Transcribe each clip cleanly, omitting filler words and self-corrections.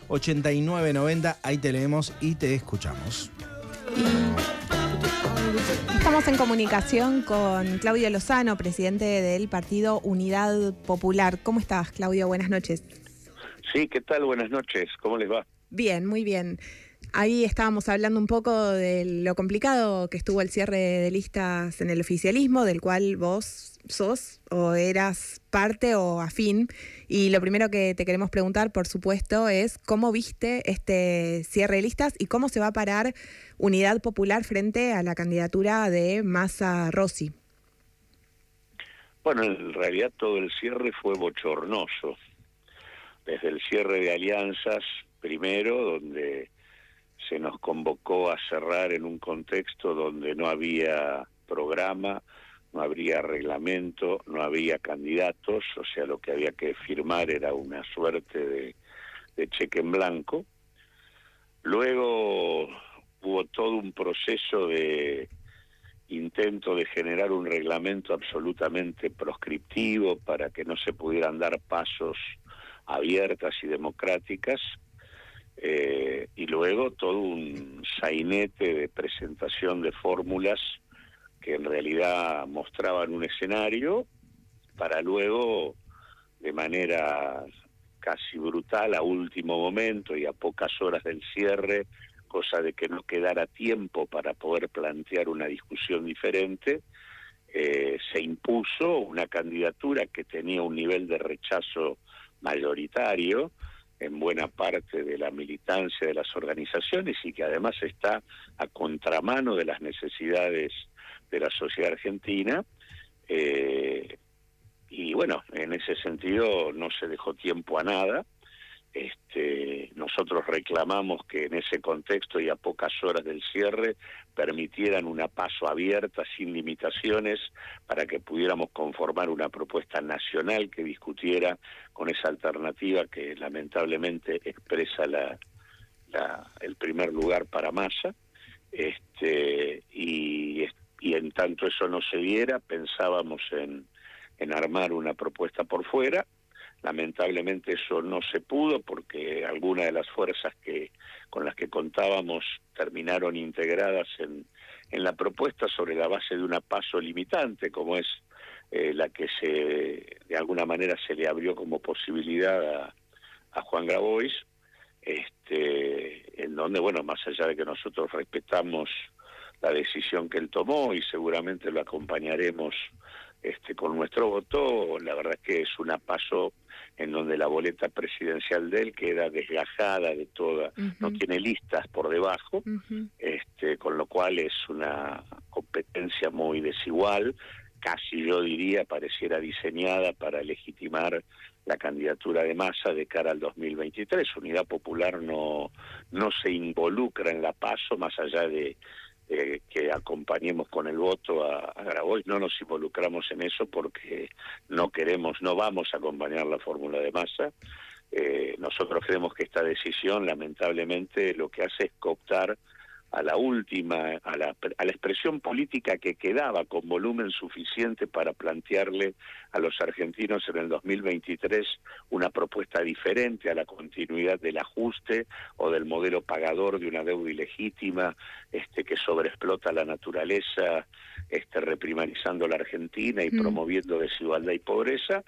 8990. Ahí te leemos y te escuchamos. Estamos en comunicación con Claudio Lozano, presidente del Partido Unidad Popular. ¿Cómo estás, Claudio? Buenas noches. Sí, ¿qué tal? Buenas noches. ¿Cómo les va? Bien, muy bien. Ahí estábamos hablando un poco de lo complicado que estuvo el cierre de listas en el oficialismo, del cual vos sos o eras parte o afín. Y lo primero que te queremos preguntar, por supuesto, es cómo viste este cierre de listas y cómo se va a parar Unidad Popular frente a la candidatura de Massa Rossi. Bueno, en realidad todo el cierre fue bochornoso. Desde el cierre de alianzas, primero, donde se nos convocó a cerrar en un contexto donde no había programa, no había reglamento, no había candidatos, o sea, lo que había que firmar era una suerte de cheque en blanco. Luego hubo todo un proceso de intento de generar un reglamento absolutamente proscriptivo para que no se pudieran dar pasos abiertas y democráticas, y luego todo un sainete de presentación de fórmulas que en realidad mostraban un escenario para luego, de manera casi brutal, a último momento y a pocas horas del cierre, cosa de que no quedara tiempo para poder plantear una discusión diferente, se impuso una candidatura que tenía un nivel de rechazo mayoritario en buena parte de la militancia de las organizaciones y que además está a contramano de las necesidades de la sociedad argentina, y bueno, en ese sentido no se dejó tiempo a nada. Nosotros reclamamos que en ese contexto y a pocas horas del cierre permitieran una paso abierta sin limitaciones para que pudiéramos conformar una propuesta nacional que discutiera con esa alternativa que lamentablemente expresa el primer lugar para Massa, y en tanto eso no se diera, pensábamos en armar una propuesta por fuera. Lamentablemente eso no se pudo porque algunas de las fuerzas con las que contábamos terminaron integradas en la propuesta sobre la base de una paso limitante, como es la que de alguna manera se le abrió como posibilidad a Juan Grabois, en donde, bueno, más allá de que nosotros respetamos la decisión que él tomó y seguramente lo acompañaremos con nuestro voto, la verdad es que es una paso en donde la boleta presidencial de él queda desgajada de toda, no tiene listas por debajo, con lo cual es una competencia muy desigual, casi yo diría pareciera diseñada para legitimar la candidatura de Massa de cara al 2023. Unidad Popular no se involucra en la paso, más allá de que acompañemos con el voto a Grabois. No nos involucramos en eso porque no vamos a acompañar la fórmula de Massa. Nosotros creemos que esta decisión lamentablemente lo que hace es cooptar a la expresión política que quedaba con volumen suficiente para plantearle a los argentinos en el 2023 una propuesta diferente a la continuidad del ajuste o del modelo pagador de una deuda ilegítima que sobreexplota la naturaleza, reprimarizando la Argentina y promoviendo desigualdad y pobreza.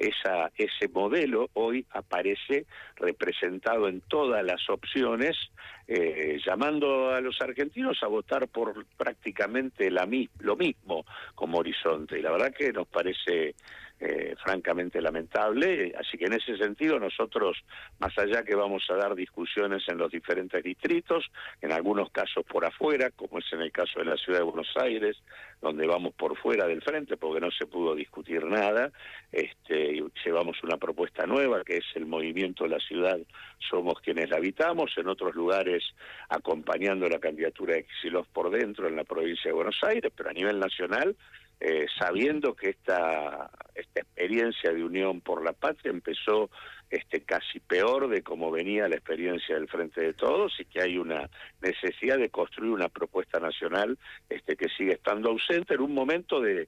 Ese modelo hoy aparece representado en todas las opciones, llamando a los argentinos a votar por prácticamente lo mismo como horizonte, y la verdad que nos parece francamente lamentable. Así que en ese sentido nosotros, más allá que vamos a dar discusiones en los diferentes distritos, en algunos casos por afuera, como es en el caso de la Ciudad de Buenos Aires, donde vamos por fuera del frente porque no se pudo discutir nada, llevamos una propuesta nueva que es el movimiento de la ciudad Somos Quienes la Habitamos, en otros lugares acompañando la candidatura de Kicillof por dentro en la provincia de Buenos Aires, pero a nivel nacional, sabiendo que esta experiencia de Unión por la Patria empezó casi peor de cómo venía la experiencia del Frente de Todos, y que hay una necesidad de construir una propuesta nacional que sigue estando ausente en un momento de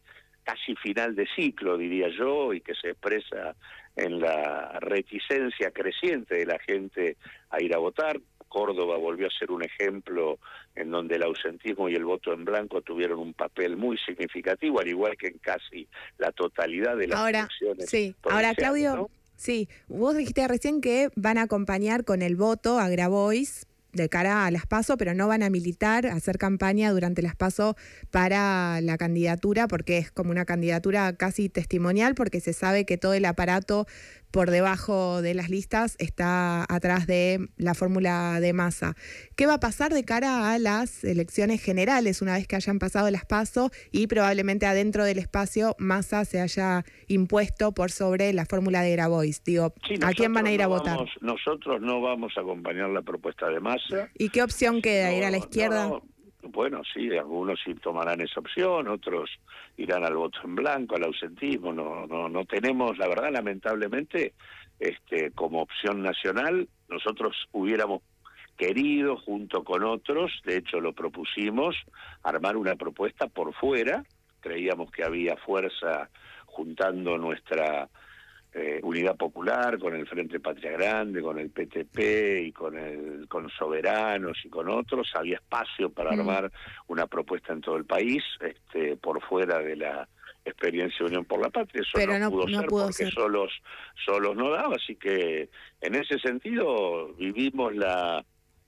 casi final de ciclo, diría yo, y que se expresa en la reticencia creciente de la gente a ir a votar. Córdoba volvió a ser un ejemplo en donde el ausentismo y el voto en blanco tuvieron un papel muy significativo, al igual que en casi la totalidad de las elecciones. Sí, ahora Claudio, ¿no? Sí, vos dijiste recién que van a acompañar con el voto a Grabois de cara a las PASO, pero no van a militar, a hacer campaña durante las PASO para la candidatura, porque es como una candidatura casi testimonial, porque se sabe que todo el aparato por debajo de las listas está atrás de la fórmula de Massa. ¿Qué va a pasar de cara a las elecciones generales una vez que hayan pasado las PASO y probablemente adentro del espacio Massa se haya impuesto por sobre la fórmula de Grabois? Digo, sí, ¿a quién van a ir a votar? Nosotros no vamos a acompañar la propuesta de Massa. ¿Y qué opción queda? ¿Ir a la izquierda? Bueno, sí, algunos sí tomarán esa opción, otros irán al voto en blanco, al ausentismo. No tenemos, la verdad, lamentablemente, como opción nacional, nosotros hubiéramos querido, junto con otros, de hecho lo propusimos, armar una propuesta por fuera. Creíamos que había fuerza juntando nuestra Unidad Popular, con el Frente Patria Grande, con el PTP y con Soberanos y con otros. Había espacio para armar una propuesta en todo el país, por fuera de la experiencia de Unión por la Patria. Eso pero no pudo ser porque solos no daba, así que en ese sentido vivimos la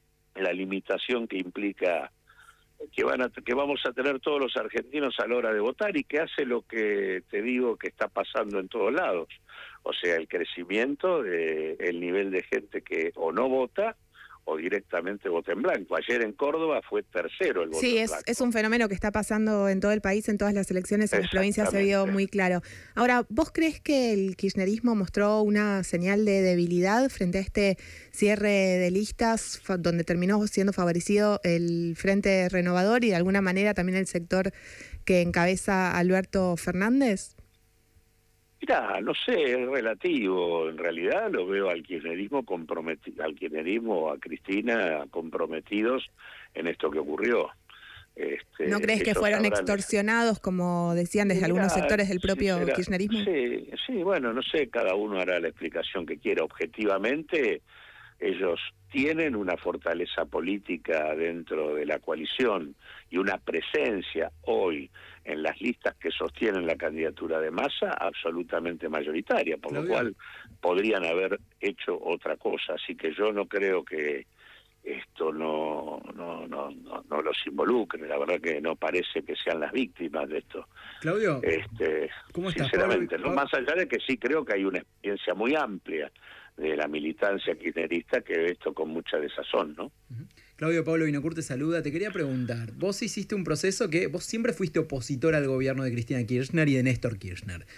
limitación que implica que vamos a tener todos los argentinos a la hora de votar y que hace lo que te digo que está pasando en todos lados. O sea, el crecimiento del nivel de gente que o no vota o directamente vota en blanco. Ayer en Córdoba fue tercero el voto en blanco. Sí, es un fenómeno que está pasando en todo el país, en todas las elecciones, en las provincias se vio muy claro. Ahora, ¿vos crees que el kirchnerismo mostró una señal de debilidad frente a este cierre de listas donde terminó siendo favorecido el Frente Renovador y de alguna manera también el sector que encabeza Alberto Fernández? Mirá, no sé, es relativo. En realidad lo veo al kirchnerismo o a Cristina comprometidos en esto que ocurrió. ¿No crees que fueron extorsionados, como decían desde algunos sectores del propio kirchnerismo? Sí, bueno, no sé, cada uno hará la explicación que quiera. Objetivamente, ellos tienen una fortaleza política dentro de la coalición y una presencia hoy en las listas que sostienen la candidatura de Massa absolutamente mayoritaria, por lo cual podrían haber hecho otra cosa. Así que yo no creo que esto no los involucre. La verdad que no parece que sean las víctimas de esto. Claudio, ¿cómo estás? Sinceramente, ¿no? Más allá de que sí creo que hay una experiencia muy amplia de la militancia kirchnerista que ve esto con mucha desazón, ¿no? Claudio, Pablo Vinocourt te saluda. Te quería preguntar, vos hiciste un proceso que vos siempre fuiste opositor al gobierno de Cristina Kirchner y de Néstor Kirchner.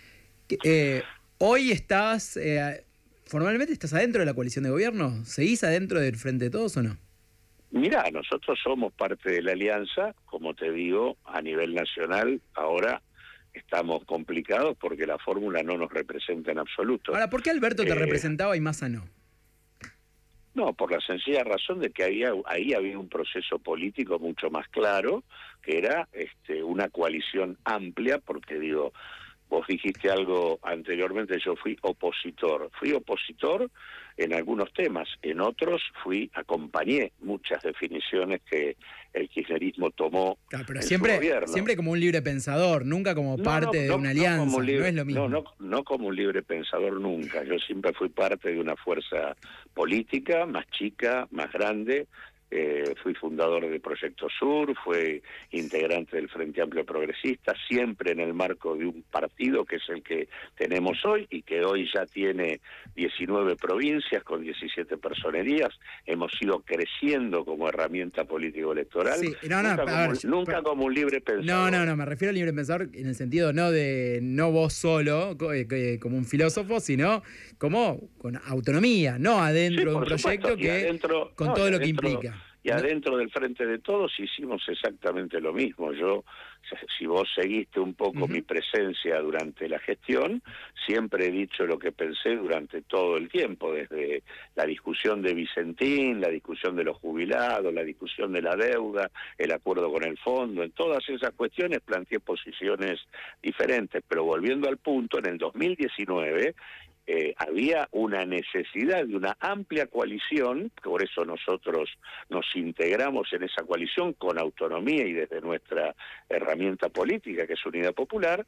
Hoy estás, formalmente estás adentro de la coalición de gobierno. ¿Seguís adentro del Frente de Todos o no? Mirá, nosotros somos parte de la alianza, como te digo, a nivel nacional. Ahora estamos complicados porque la fórmula no nos representa en absoluto. Ahora, ¿por qué Alberto te representaba y Massa no? No, por la sencilla razón de que ahí había un proceso político mucho más claro, que era una coalición amplia, porque digo, vos dijiste algo anteriormente, yo fui opositor en algunos temas, en otros acompañé muchas definiciones que el kirchnerismo tomó. Claro, pero siempre como un libre pensador, nunca como parte de una alianza, no es lo mismo. No como un libre pensador nunca, yo siempre fui parte de una fuerza política más chica, más grande. Fui fundador de Proyecto Sur, fui integrante del Frente Amplio Progresista, siempre en el marco de un partido que es el que tenemos hoy y que hoy ya tiene 19 provincias con 17 personerías. Hemos ido creciendo como herramienta político-electoral, sí, nunca como un libre pensador. No, me refiero al libre pensador en el sentido no vos solo como un filósofo, sino como con autonomía, no adentro de un proyecto con todo lo que implica. Y adentro del Frente de Todos hicimos exactamente lo mismo. Yo, si vos seguiste un poco mi presencia durante la gestión, siempre he dicho lo que pensé durante todo el tiempo, desde la discusión de Vicentín, la discusión de los jubilados, la discusión de la deuda, el acuerdo con el fondo. En todas esas cuestiones planteé posiciones diferentes, pero volviendo al punto, en el 2019 había una necesidad de una amplia coalición, por eso nosotros nos integramos en esa coalición con autonomía y desde nuestra herramienta política, que es Unidad Popular,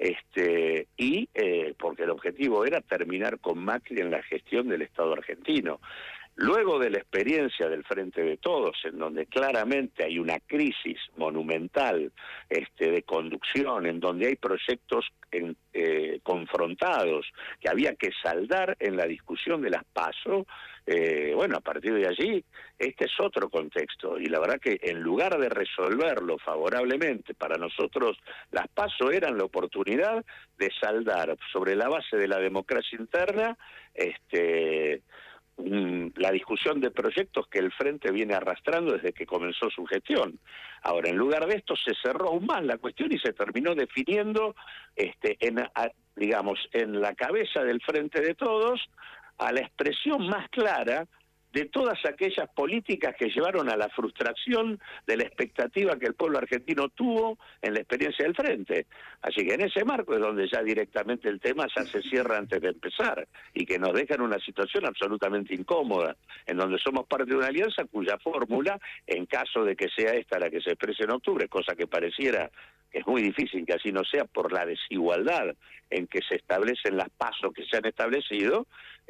porque el objetivo era terminar con Macri en la gestión del Estado argentino. Luego de la experiencia del Frente de Todos, en donde claramente hay una crisis monumental de conducción, en donde hay proyectos confrontados que había que saldar en la discusión de las PASO, a partir de allí, este es otro contexto. Y la verdad que en lugar de resolverlo favorablemente, para nosotros las PASO eran la oportunidad de saldar sobre la base de la democracia interna, la discusión de proyectos que el Frente viene arrastrando desde que comenzó su gestión. Ahora, en lugar de esto, se cerró aún más la cuestión y se terminó definiendo, en la cabeza del Frente de Todos, a la expresión más clara de todas aquellas políticas que llevaron a la frustración de la expectativa que el pueblo argentino tuvo en la experiencia del Frente. Así que en ese marco es donde ya directamente el tema ya se cierra antes de empezar y que nos deja en una situación absolutamente incómoda, en donde somos parte de una alianza cuya fórmula, en caso de que sea esta la que se exprese en octubre, cosa que pareciera que es muy difícil que así no sea por la desigualdad en que se establecen las pasos que se han establecido,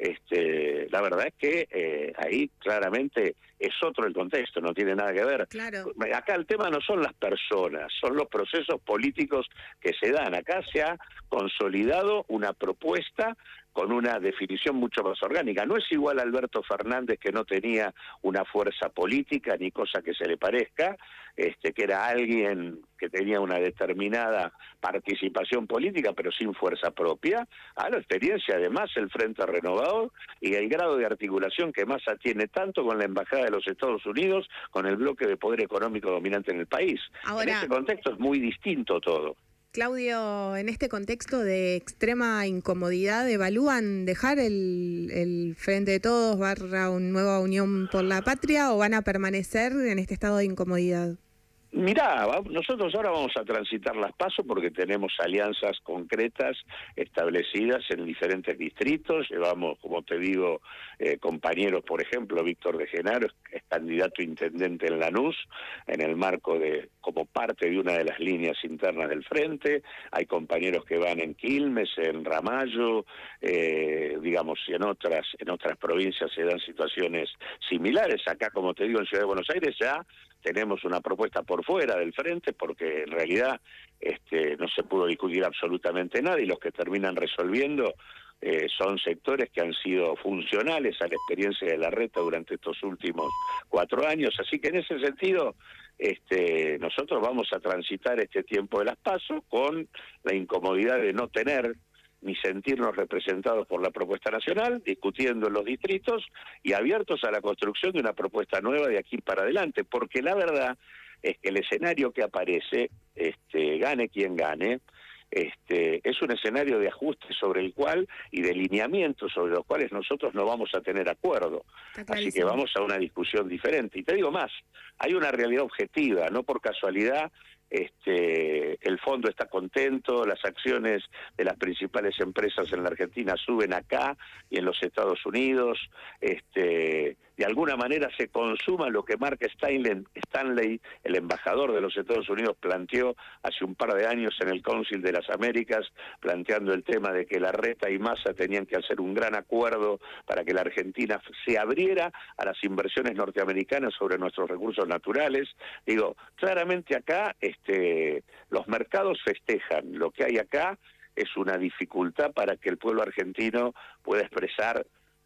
la verdad es que ahí claramente es otro el contexto, no tiene nada que ver. Claro. Acá el tema no son las personas, son los procesos políticos que se dan. Acá se ha consolidado una propuesta con una definición mucho más orgánica. No es igual a Alberto Fernández, que no tenía una fuerza política ni cosa que se le parezca, que era alguien que tenía una determinada participación política pero sin fuerza propia, a la experiencia además el Frente Renovador y el grado de articulación que Massa tiene tanto con la Embajada de los Estados Unidos, con el bloque de poder económico dominante en el país. Ahora, en ese contexto es muy distinto todo. Claudio, en este contexto de extrema incomodidad, ¿evalúan dejar el Frente de Todos / Nueva Unión por la Patria o van a permanecer en este estado de incomodidad? Mirá, nosotros ahora vamos a transitar las PASO porque tenemos alianzas concretas establecidas en diferentes distritos. Llevamos, como te digo, compañeros, por ejemplo, Víctor de Genaro es candidato a intendente en Lanús, en el marco como parte de una de las líneas internas del Frente. Hay compañeros que van en Quilmes, en Ramallo, y en otras provincias se dan situaciones similares. Acá, como te digo, en Ciudad de Buenos Aires ya tenemos una propuesta por fuera del Frente porque en realidad no se pudo discutir absolutamente nada y los que terminan resolviendo son sectores que han sido funcionales a la experiencia de Larreta durante estos últimos 4 años. Así que en ese sentido nosotros vamos a transitar este tiempo de las PASO con la incomodidad de no tener ni sentirnos representados por la propuesta nacional, discutiendo en los distritos y abiertos a la construcción de una propuesta nueva de aquí para adelante, porque la verdad es que el escenario que aparece, gane quien gane, es un escenario de ajuste sobre el cual y de lineamientos sobre los cuales nosotros no vamos a tener acuerdo. Así que vamos a una discusión diferente. Y te digo más, hay una realidad objetiva, no por casualidad. El fondo está contento, las acciones de las principales empresas en la Argentina suben acá y en los Estados Unidos, de alguna manera se consuma lo que Mark Stanley, el embajador de los Estados Unidos, planteó hace un par de años en el Council de las Américas, planteando el tema de que Larreta y Massa tenían que hacer un gran acuerdo para que la Argentina se abriera a las inversiones norteamericanas sobre nuestros recursos naturales. Digo, claramente acá los mercados festejan. Lo que hay acá es una dificultad para que el pueblo argentino pueda expresar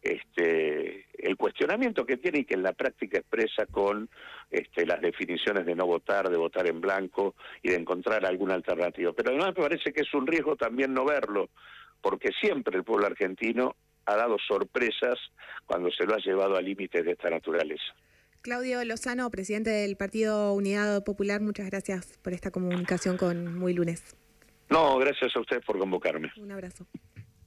el cuestionamiento que tiene y que en la práctica expresa con las definiciones de no votar, de votar en blanco y de encontrar alguna alternativa. Pero además me parece que es un riesgo también no verlo, porque siempre el pueblo argentino ha dado sorpresas cuando se lo ha llevado a límites de esta naturaleza. Claudio Lozano, presidente del Partido Unidad Popular, muchas gracias por esta comunicación con Muy Lunes. No, gracias a ustedes por convocarme. Un abrazo.